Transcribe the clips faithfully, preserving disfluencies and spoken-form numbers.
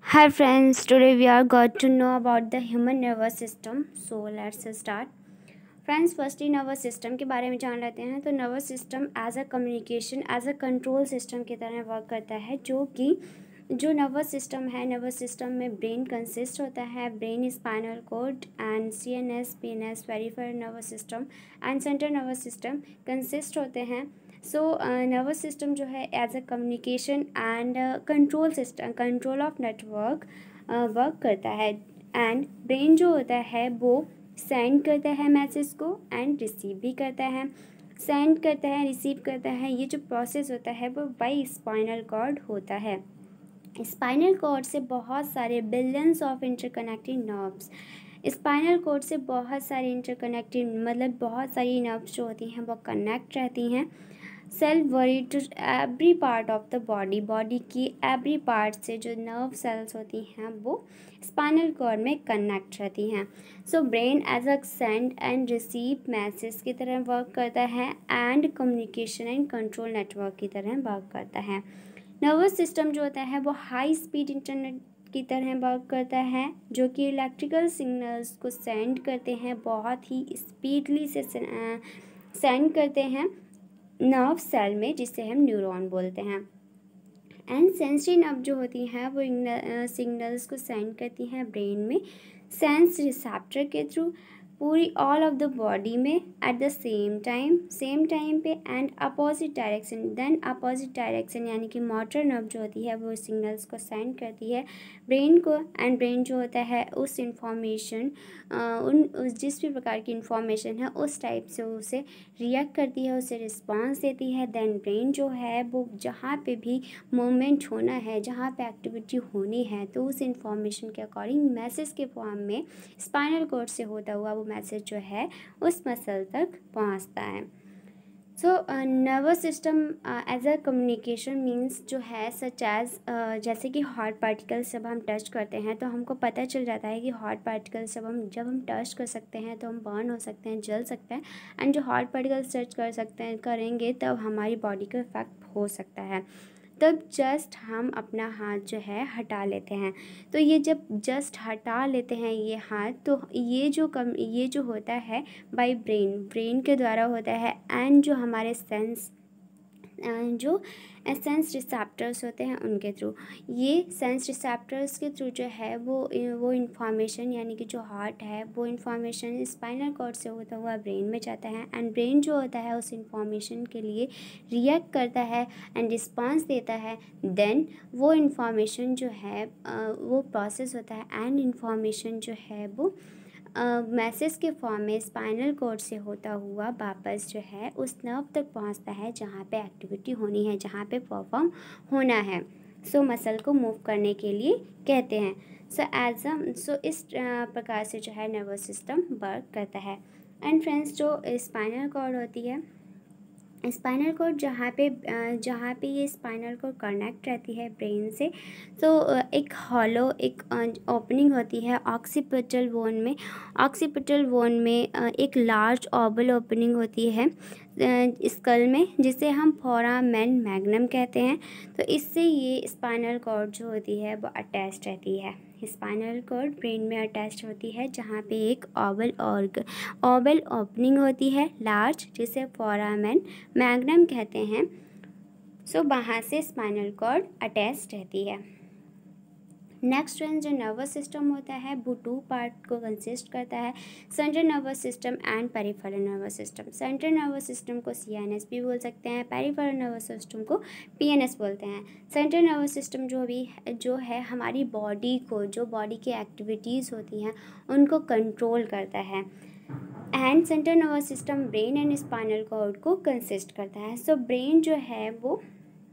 Hi friends, today we are going to know about the human nervous system. So let's start. Friends firstly nervous system के बारे में जान लेते हैं। तो nervous system as a communication as a control system की तरह work करता है, जो कि जो नर्वस सिस्टम है, नर्वस सिस्टम में ब्रेन कंसिस्ट होता है, brain, spinal cord and C N S, P N S, peripheral nervous system and central nervous system consist होते हैं। सो नर्वस सिस्टम जो है as a communication and control system, control of network work करता है। And brain जो होता है वो सेंड करता है मैसेज को एंड रिसीव भी करता है। सेंड करता है, रिसीव करता है, ये जो प्रोसेस होता है वो बाई स्पाइनल कॉर्ड होता है। स्पाइनल कॉर्ड से बहुत सारे billions of interconnected nerves, spinal cord से बहुत सारी इंटरकनेक्टेड मतलब बहुत सारी नर्व्स जो होती हैं वो कनेक्ट रहती हैं। Cell very to every part of the body, body की एवरी पार्ट से जो नर्व सेल्स होती हैं वो स्पाइनल कॉर्ड में कनेक्ट रहती हैं। So brain as a send and receive message की तरह वर्क करता है and communication and control network की तरह वर्क करता है। नर्वस सिस्टम जो होता है वो हाई स्पीड इंटरनेट की तरह वर्क करता है, जो कि इलेक्ट्रिकल सिग्नल्स को सेंड करते हैं, बहुत ही स्पीडली से सेंड करते हैं नर्व सेल में, जिसे हम न्यूरॉन बोलते हैं। एंड सेंसरी नर्व जो होती हैं वो सिग्नल्स को सेंड करती हैं ब्रेन में सेंस रिसेप्टर के थ्रू पूरी ऑल ऑफ द बॉडी में at the same time same time पे and opposite direction. Then opposite direction यानी कि मोटर नर्व जो होती है वो सिग्नल्स को सेंड करती है ब्रेन को, एंड ब्रेन जो होता है उस इंफॉर्मेशन उन उस जिस भी प्रकार की इंफॉर्मेशन है उस टाइप से उसे रिएक्ट करती है, उसे रिस्पॉन्स देती है। देन ब्रेन जो है वो जहाँ पे भी मूवमेंट होना है, जहाँ पे एक्टिविटी होनी है, तो उस इंफॉर्मेशन के अकॉर्डिंग मैसेज के फॉर्म में स्पाइनल कॉर्ड से होता हुआ वो मैसेज जो है उस मसल तक पहुँचता है। So nervous system as a communication means जो है सच एज जैसे कि हॉट पार्टिकल्स जब हम टच करते हैं तो हमको पता चल जाता है कि हॉट पार्टिकल्स जब हम जब हम टच कर सकते हैं तो हम बर्न हो सकते हैं, जल सकते हैं। एंड जो हॉट पार्टिकल्स टच कर सकते हैं करेंगे तब हमारी बॉडी को इफेक्ट हो सकता है। तब जस्ट हम अपना हाथ जो है हटा लेते हैं। तो ये जब जस्ट हटा लेते हैं ये हाथ, तो ये जो कम ये जो होता है बाय ब्रेन ब्रेन के द्वारा होता है। एंड जो हमारे सेंस जो सेंस रिसेप्टर्स होते हैं उनके थ्रू, ये सेंस रिसेप्टर्स के थ्रू जो है वो वो इन्फॉर्मेशन यानी कि जो हार्ट है वो इन्फॉर्मेशन स्पाइनल कॉर्ड से होता हुआ ब्रेन में जाता है। एंड ब्रेन जो होता है उस इन्फॉर्मेशन के लिए रिएक्ट करता है एंड रिस्पांस देता है। देन वो इन्फॉर्मेशन जो है वो प्रोसेस होता है एंड इन्फॉर्मेशन जो है वो मैसेज के फॉर्म में स्पाइनल कॉर्ड से होता हुआ वापस जो है उस नर्व तक पहुंचता है जहां पे एक्टिविटी होनी है, जहां पे परफॉर्म होना है। सो so, मसल को मूव करने के लिए कहते हैं। सो एज अ सो इस प्रकार से जो है नर्वस सिस्टम वर्क करता है। एंड फ्रेंड्स, जो स्पाइनल कॉर्ड होती है, स्पाइनल कॉर्ड जहाँ पे जहाँ पे ये स्पाइनल कॉर्ड कनेक्ट रहती है ब्रेन से, तो एक हॉलो एक ओपनिंग होती है ऑक्सीपिटल बोन में। ऑक्सीपिटल बोन में एक लार्ज ओवल ओपनिंग होती है स्कल में, जिसे हम फोरामेन मैग्नम कहते हैं। तो इससे ये स्पाइनल कॉर्ड जो होती है वो अटैच रहती है। स्पाइनल कॉर्ड ब्रेन में अटैच होती है जहाँ पे एक ओवल और ओवल ओपनिंग होती है लार्ज, जिसे फोरामेन मैग्नम कहते हैं। सो वहाँ से स्पाइनल कॉर्ड अटैच रहती है। नेक्स्ट फ्रेंड्स, जो नर्वस सिस्टम होता है वो टू पार्ट को कंसिस्ट करता है, central nervous system and peripheral nervous system. Central nervous system को सी एन एस भी बोल सकते हैं, पेरिफेरल नर्वस सिस्टम को पी एन एस बोलते हैं। सेंट्रल नर्वस सिस्टम जो भी जो है हमारी बॉडी को, जो बॉडी की एक्टिविटीज़ होती हैं उनको कंट्रोल करता है। And central nervous system brain and spinal cord को कंसिस्ट करता है। सो so, ब्रेन जो है वो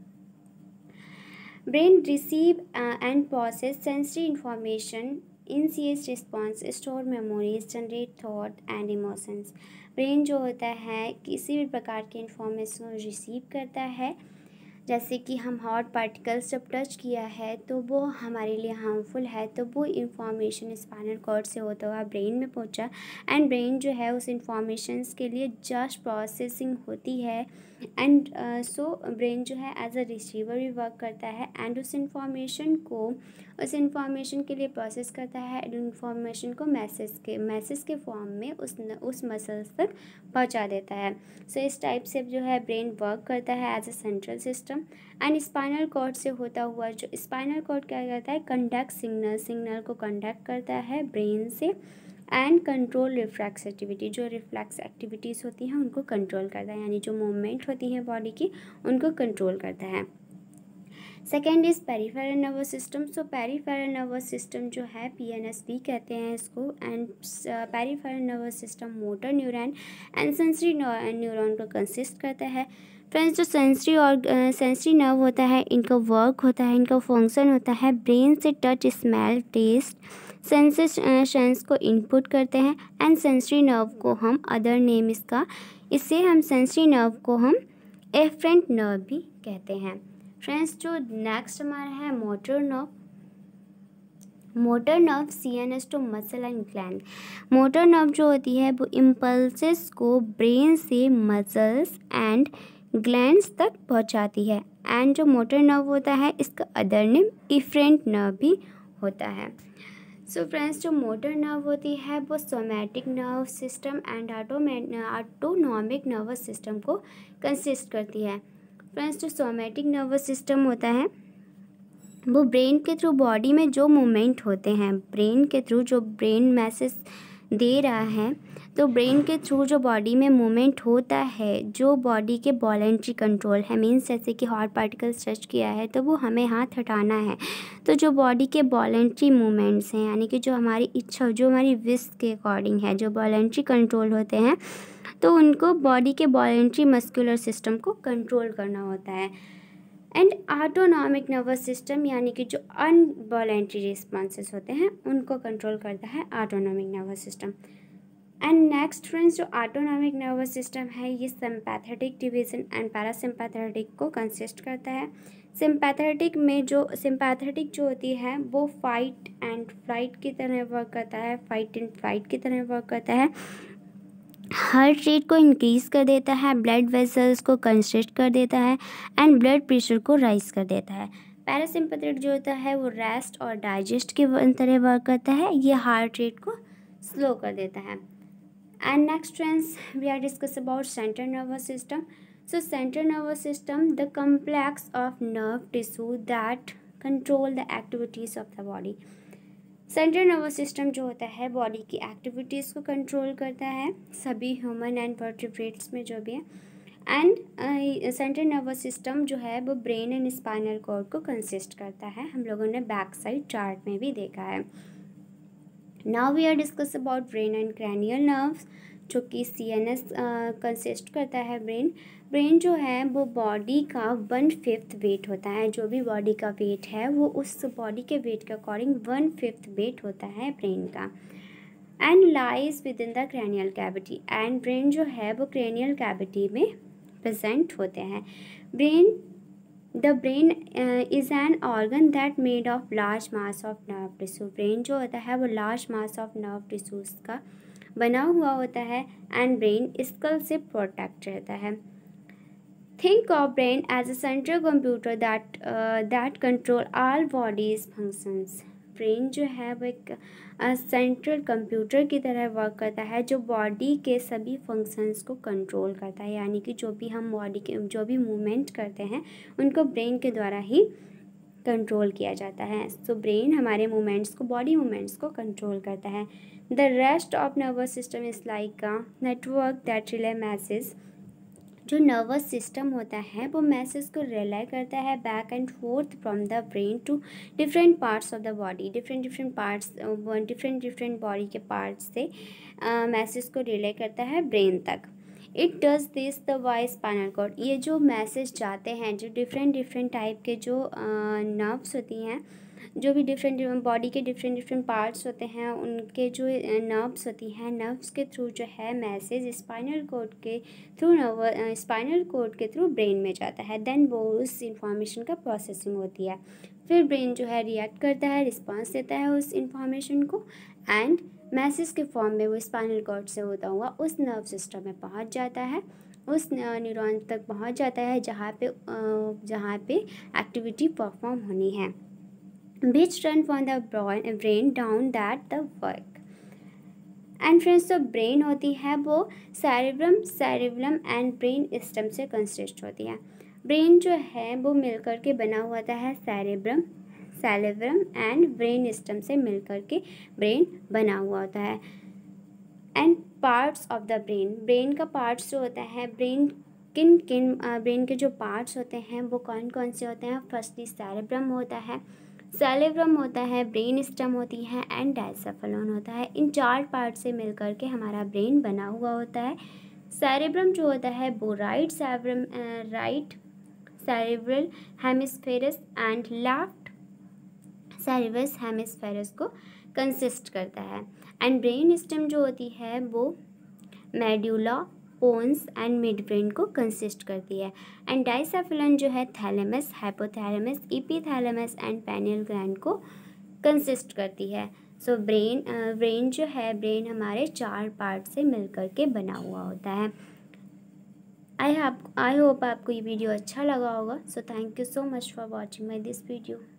brain receive and process sensory information, initiate response, store memories, generate thought and emotions. Brain जो होता है किसी भी प्रकार के इंफॉर्मेशन को रिसीव करता है, जैसे कि हम हॉट पार्टिकल्स जब टच किया है तो वो हमारे लिए हार्मफुल है, तो वो इंफॉर्मेशन स्पाइनल कॉर्ड से होता हुआ ब्रेन में पहुंचा। एंड ब्रेन जो है उस इंफॉर्मेशंस के लिए जस्ट प्रोसेसिंग होती है एंड सो ब्रेन जो है एज अ रिसीवर भी वर्क करता है एंड उस इंफॉर्मेशन को उस इंफॉर्मेशन के लिए प्रोसेस करता है एंड इंफॉर्मेशन को मैसेज के मैसेज के फॉर्म में उस उस मसल्स तक पहुंचा देता है। सो so, इस टाइप से जो है ब्रेन वर्क करता है as a central system. And spinal cord से होता हुआ जो स्पाइनल कॉर्ड क्या करता है, कंडक्ट सिग्नल सिग्नल को कंडक्ट करता है ब्रेन से एंड कंट्रोल रिफ्लेक्स एक्टिविटी, जो रिफ्लेक्स एक्टिविटीज़ होती हैं उनको कंट्रोल करता है, यानी जो मूवमेंट होती हैं बॉडी की उनको कंट्रोल करता है। Second is peripheral nervous system. So peripheral nervous system जो है पी एन एस भी कहते हैं इसको। And peripheral nervous system motor neuron and sensory neuron को कंसिस्ट करता है। फ्रेंड्स, जो सेंसरी और सेंसरी नर्व होता है इनका वर्क होता है, इनका फंक्शन होता है ब्रेन से टच, स्मेल, टेस्ट सेंसेशंस को इनपुट करते हैं एंड सेंसरी नर्व को हम अदर नेम इसका इससे हम सेंसरी नर्व को हम एफरेंट नर्व भी कहते हैं। फ्रेंड्स, जो नेक्स्ट हमारा है motor nerve. Motor nerve C N S to muscle and gland. Motor nerve जो होती है वो इम्पल्सेस को ब्रेन से मसल्स एंड ग्लैंड्स तक पहुंचाती है। एंड जो मोटर नर्व होता है इसका अदर नेम इफरेंट नर्व भी होता है। सो so फ्रेंड्स, जो मोटर नर्व होती है वो somatic nerve system and autonomic nervous system को कंसिस्ट करती है। फ्रेंड्स, जो सोमैटिक नर्वस सिस्टम होता है वो ब्रेन के थ्रू बॉडी में जो मूवमेंट होते हैं, ब्रेन के थ्रू जो ब्रेन मैसेज दे रहा है, तो ब्रेन के थ्रू जो बॉडी में मूवमेंट होता है, जो बॉडी के वॉलेंट्री कंट्रोल है, मीन्स जैसे कि हॉट पार्टिकल टच किया है तो वो हमें हाथ हटाना है, तो जो बॉडी के वॉलेंट्री मूवमेंट्स हैं, यानी कि जो हमारी इच्छा, जो हमारी विश के अकॉर्डिंग है, जो वॉलेंट्री कंट्रोल होते हैं, तो उनको बॉडी के वॉलेंट्री मस्कुलर सिस्टम को कंट्रोल करना होता है। एंड ऑटोनॉमिक नर्वस सिस्टम, यानी कि जो अनवॉलेंट्री रिस्पॉन्सेस होते हैं उनको कंट्रोल करता है autonomic nervous system. And next friends, जो ऑटोनॉमिक नर्वस सिस्टम है ये सिंपैथेटिक डिवीजन एंड पैरासिम्पैथेटिक को कंसिस्ट करता है। सिंपैथेटिक में जो सिंपैथेटिक जो होती है वो फाइट एंड फ्लाइट की तरह वर्क करता है, फाइट एंड फ्लाइट की तरह वर्क करता है, हार्ट रेट को इंक्रीज़ कर देता है, ब्लड वेसल्स को कंस्ट्रिक्ट कर देता है एंड ब्लड प्रेशर को राइज कर देता है। पैरासिम्पैथेटिक जो होता है वो रेस्ट और डाइजेस्ट की तरह वर्क करता है, ये हार्ट रेट को स्लो कर देता है। And next friends, we are discuss about central nervous system. So central nervous system the complex of nerve tissue that control the activities of the body. Central nervous system जो होता है body की activities को control करता है, सभी human and vertebrates में जो भी है। एंड सेंट्रल नर्वस सिस्टम जो है वो ब्रेन एंड स्पाइनल कॉर्ड को कंसिस्ट करता है, हम लोगों ने बैक साइड चार्ट में भी देखा है। Now we are discuss about brain and cranial nerves, जो कि सी एन एस कंसिस्ट करता है। ब्रेन ब्रेन जो है वो बॉडी का वन फिफ्थ वेट होता है, जो भी बॉडी का वेट है वो उस बॉडी के वेट के अकॉर्डिंग वन फिफ्थ वेट होता है ब्रेन का। And lies within the cranial cavity, and brain जो है वो क्रैनियल कैविटी में प्रेजेंट होते हैं। Brain the brain is an organ that made of large mass of nerve tissue. Brain जो होता है वो large mass of nerve tissues का बना हुआ होता है एंड ब्रेन स्कल से प्रोटेक्ट रहता है। Think of brain as a central computer that that control all bodies functions. Brain जो है वो एक सेंट्रल कंप्यूटर की तरह वर्क करता है, जो बॉडी के सभी फंक्शंस को कंट्रोल करता है, यानी कि जो भी हम बॉडी के जो भी मूवमेंट करते हैं उनको ब्रेन के द्वारा ही कंट्रोल किया जाता है। सो so, ब्रेन हमारे मूवमेंट्स को, बॉडी मूवमेंट्स को कंट्रोल करता है। The rest of nervous system is like a network that relay message. जो नर्वस सिस्टम होता है वो मैसेज को रिले करता है back and forth from the brain to different parts of the body. Different different parts different different body के parts से message uh, को रिले करता है ब्रेन तक। It does this the via spinal cord. ये जो मैसेज जाते हैं, जो डिफरेंट डिफरेंट टाइप के जो नर्व्स uh, होती हैं, जो भी डिफरेंट बॉडी के डिफरेंट डिफरेंट पार्ट्स होते हैं, उनके जो नर्व्स होती हैं, नर्व्स के थ्रू जो है मैसेज स्पाइनल कॉर्ड के थ्रू नर्व स्पाइनल कॉर्ड के थ्रू ब्रेन में जाता है। देन वो उस इंफॉर्मेशन का प्रोसेसिंग होती है, फिर ब्रेन जो है रिएक्ट करता है, रिस्पांस देता है उस इंफॉर्मेशन को एंड मैसेज के फॉर्म में वो स्पाइनल कॉर्ड से होता हुआ उस नर्व सिस्टम में पहुंच जाता है उस न्यूरॉन तक पहुंच जाता है जहाँ पे जहाँ पे एक्टिविटी परफॉर्म होनी है, which run from the brain down that the work। And friends, जो ब्रेन होती है वो cerebrum cerebellum and brain stem से कंसिस्ट होती है। ब्रेन जो है वो मिलकर के बना हुआ होता है cerebrum cerebrum and brain stem से मिलकर के ब्रेन बना हुआ होता है। And parts of the brain, brain का पार्ट्स जो होता है, ब्रेन किन किन ब्रेन के जो पार्ट्स होते हैं वो कौन कौन से होते हैं। फर्स्टली सेरेब्रम होता है, सेरेब्रम होता है, ब्रेन स्टेम होती है एंड डाइसेफेलोन होता है। इन चार पार्ट से मिलकर के हमारा ब्रेन बना हुआ होता है। सेरेब्रम जो होता है वो right cerebrum right cerebral hemispheres and left cerebral hemispheres को कंसिस्ट करता है। एंड ब्रेन स्टेम जो होती है वो medulla pons and midbrain को कंसिस्ट करती है। एंड डाइसेफेलोन जो है thalamus hypothalamus epithalamus and pineal gland को कंसिस्ट करती है। सो ब्रेन ब्रेन जो है ब्रेन हमारे चार पार्ट से मिलकर के बना हुआ होता है। आई आप आई होप आपको ये वीडियो अच्छा लगा होगा। So thank you so much for watching my this video.